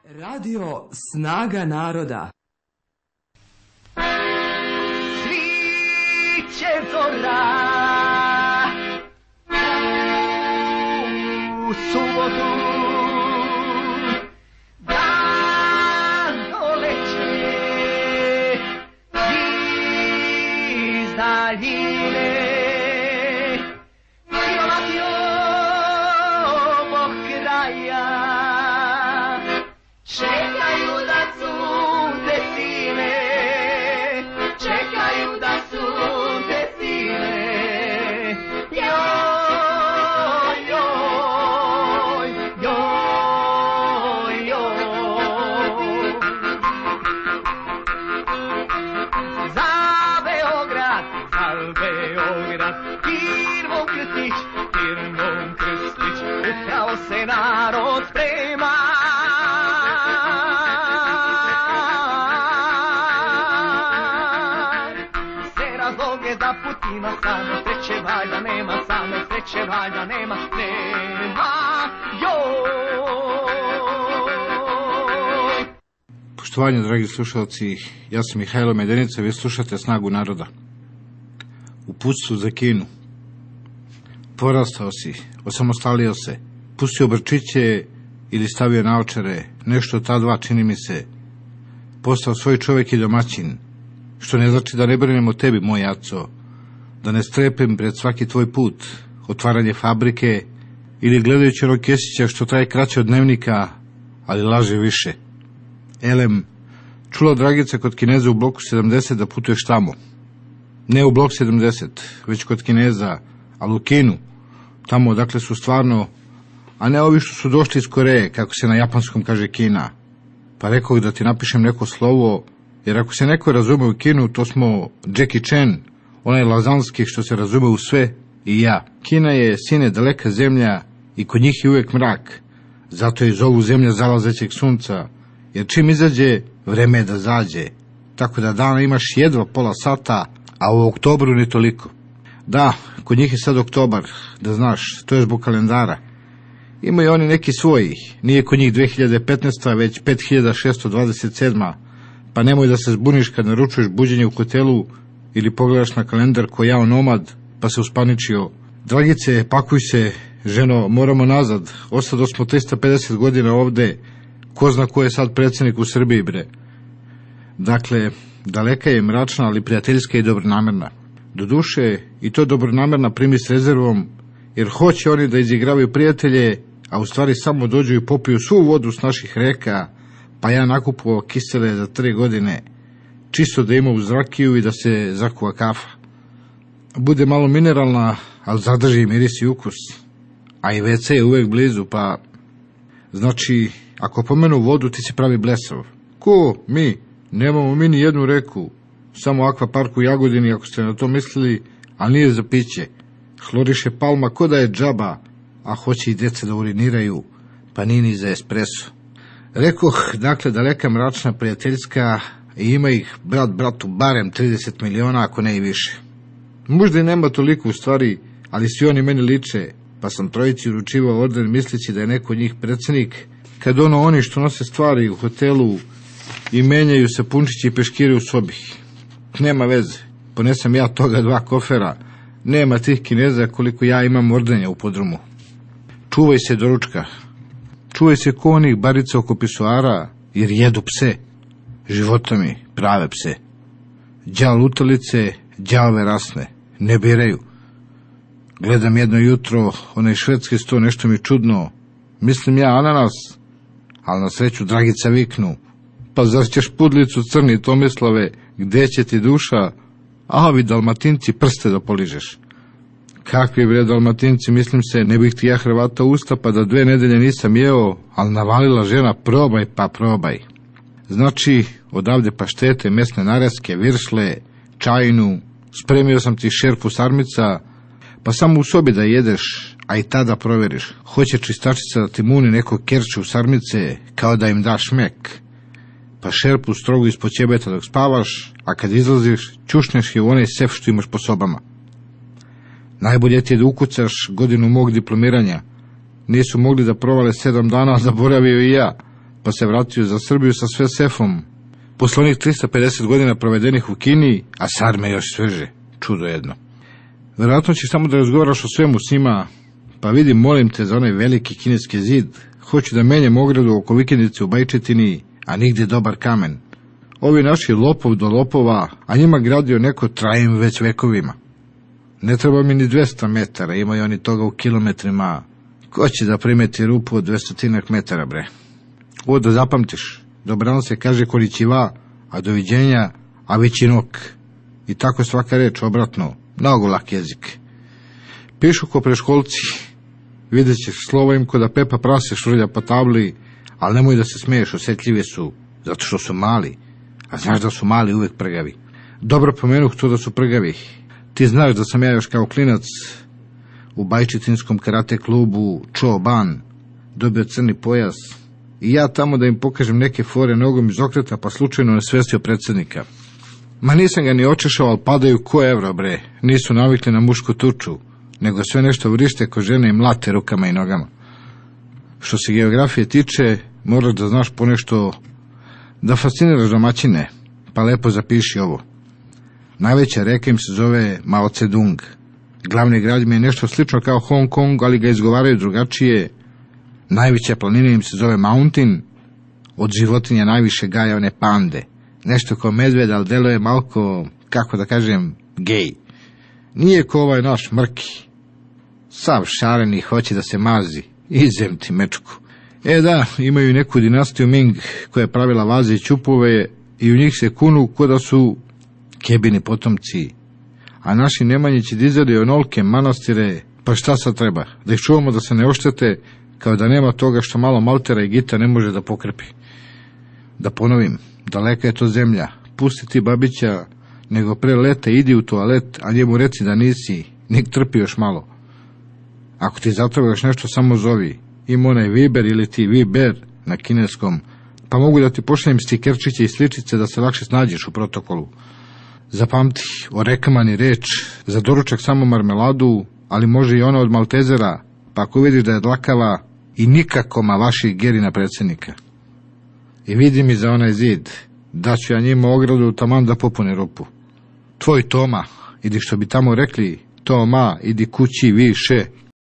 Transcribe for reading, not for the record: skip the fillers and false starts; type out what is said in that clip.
Radio Snaga naroda. Sviće zora u subotu, dan doleće iz daljine, silovati ovog kraja čekaju da sunce sine, čekaju da sunce sine. Joj, joj, joj, joj. Za Beograd, firmom Krstić, upravo se narod sprema. Da Putina samo sreće valjda nema, samo sreće valjda nema, joj. Poštovanje, dragi slušalci, ja sam Mihajlo Medenica, vi slušate Snagu naroda. Uputstvo za Kinu. Porastao si, osamostalio se, pustio brčiće ili stavio naočare, nešto od ta dva čini mi se. Postao svoj čovjek i domaćin, što ne znači da ne brinem o tebi, moj Aco, da ne strepem pred svaki tvoj put, otvaranje fabrike ili gledajući onog Kesića što traje kraće od dnevnika, ali laže više. Elem, čula Dragica kod Kineza u bloku 70 da putuješ tamo. Ne u blok 70, već kod Kineza, ali u Kinu, tamo odakle su stvarno, a ne ovi što su došli iz Koreje, kako se na japanskom kaže Kina. Pa rekao da ti napišem neko slovo, jer ako se neko razume u Kinu, to smo Jackie Chan, onaj lazanski što se razume u sve, i ja. Kina je, sine, daleka zemlja i kod njih je uvijek mrak. Zato je zovu zemlja zalazećeg sunca, jer čim izađe, vreme je da zađe. Tako da dana imaš jedva pola sata, a u oktobru ne toliko. Da, kod njih je sad oktobar, da znaš, to je zbog kalendara. Imaju oni neki svoji, nije kod njih 2015. već 5627. Pa nemoj da se zbuniš kad naručuješ buđenje u hotelu ili pogledaš na kalendar ko jao nomad, pa se uspaničio. Dragice, pakuj se, ženo, moramo nazad. Ostado smo 350 godina ovde, ko zna ko je sad predsjednik u Srbiji, bre. Dakle, daleka je mračna, ali prijateljska i dobronamerna. Doduše, i to dobronamerna primi s rezervom, jer hoće oni da izigravaju prijatelje, a u stvari samo dođu i popiju svu vodu s naših reka, pa ja nakupovao kisele za 3 godine, čisto da ima uz rakiju i da se zakuva kafa. Bude malo mineralna, ali zadrži miris i ukus. A i WC je uvek blizu, pa... Znači, ako pomenu vodu, ti si pravi blesav. Ko? Mi? Nemamo mi ni jednu reku. Samo akvapark u Jagodini, ako ste na to mislili, a nije za piće. Hloriše palma ko da je džaba, a hoće i deca da uriniraju, pa nije ni za espresso. Rekoh, dakle, daleka, mračna, prijateljska, i ima ih brat bratu barem 30 miliona, ako ne i više. Možda i nema toliko u stvari, ali svi oni meni liče, pa sam trojici uručivao orden misleći da je neko od njih predsjednik, kad oni što nose stvari u hotelu i menjaju se punčići i peškiri u sobi. Nema veze, ponesem ja toga 2 kofera, nema tih Kineza koliko ja imam ordenja u podrumu. Čuvaj se, doručka. Čuvaj se ko onih barica oko pisoara, jer jedu pse. Života mi, prave pse. Đal lutalice, đalve rasne, ne biraju. Gledam jedno jutro, onaj švedski sto, nešto mi čudno. Mislim ja ananas, ali na sreću Dragica viknu. Pa zar ćeš pudlicu crni Tomislave, gde će ti duša? A vi Dalmatinci prste da poližeš. Kakvi bre Dalmatinci, mislim se, ne bih ti ja Hrvata usta, pa da 2 nedelje nisam jeo, ali navalila žena, probaj pa probaj. Znači, odavde paštete, mesne nareske, viršle, čajnu, spremio sam ti šerpu sarmica, pa samo u sobi da jedeš, a i tada proveriš. Hoće čistačica da ti muni neko kerče u sarmice, kao da im daš mek. Pa šerpu strogo ispod ćebeta dok spavaš, a kad izlaziš, čušneš je u onaj sef što imaš po sobama. Najbolje ti je da ukucaš godinu mog diplomiranja. Nisu mogli da provale 7 dana, zaboravio i ja. pa se vratio za Srbiju sa sve sefom. Posle onih 350 godina provedenih u Kini, a sarme još sveže, čudo jedno. Verovatno ćeš samo da razgovaraš o svemu s njima, pa vidi, molim te, za onaj veliki kineski zid. Hoću da menjam ogradu oko vikendice u Bajčetini, a nigde dobar kamen. Ovi naši lopov do lopova, a njima gradio neko trajem već vekovima. Ne treba mi ni 200 metara, imaju oni toga u kilometrima. Ko će da primeti rupu od 200 metara, bre? Ovo da zapamtiš, dobrano se kaže korićiva, a doviđenja, a većinok. I tako svaka reč obratno, mnogo lak jezik. Pišu ko preškolci, vidjet ćeš slova im ko da Pepa prase švrlja po tabli, ali nemoj da se smiješ, osjetljivi su, zato što su mali, a znaš da su mali uvek prgavi. Dobro pomenuh to da su prgavi. Ti znaš da sam ja još kao klinac u Bajčetinskom karate klubu Cho Ban dobio crni pojas i ja tamo da im pokažem neke fore nogom iz okreta, pa slučajno nesvestio predsjednika. Ma nisam ga ni očešao, ali padaju ko evro, bre. Nisu navikli na mušku tuču, nego sve nešto vrište ko žene i mlate rukama i nogama. Što se geografije tiče, moraš da znaš ponešto da fasciniraš domaćine, pa lepo zapiši ovo. Najveća reka im se zove Mao Tse-dung. Glavni grad im je nešto slično kao Hong Kong, ali ga izgovaraju drugačije. Najveća planina im se zove Mountain, od životinja najviše gaja one pande. Nešto kao medved, ali deluje malko, kako da kažem, gej. Nije ko ovaj naš Mrki. Sav šareni hoće da se mazi, izem ti mečku. Da, imaju neku dinastiju Ming koja je pravila vaze i ćupove i u njih se kunu ko da su Kebini potomci. A naši Nemanjići dizali onolke manastire, pa šta sad treba? Da ih čuvamo da se ne oštete, kao da nema toga što malo maltera i gita ne može da pokrepi. Da ponovim, daleka je to zemlja, pusti ti babića, nego pre leta idi u toalet, a njemu reci da nisi, nik trpi još malo. Ako ti zatreba još nešto, samo zovi. Ima onaj Viber ili ti Viber na kineskom, pa mogu da ti pošaljem stikerčiće i sličice da se lakše snađeš u protokolu. Zapamti, o rekama ni reč, za doručak samo marmeladu, ali može i ona od Maltezera, pa ako vidiš da je dlakava, i nikakoma vaših Gerina predsjednika. I vidi mi za onaj zid, da ću ja njima ogradu taman da popune rupu. Tvoj Toma, idi što bi tamo rekli, Toma, idi kući više.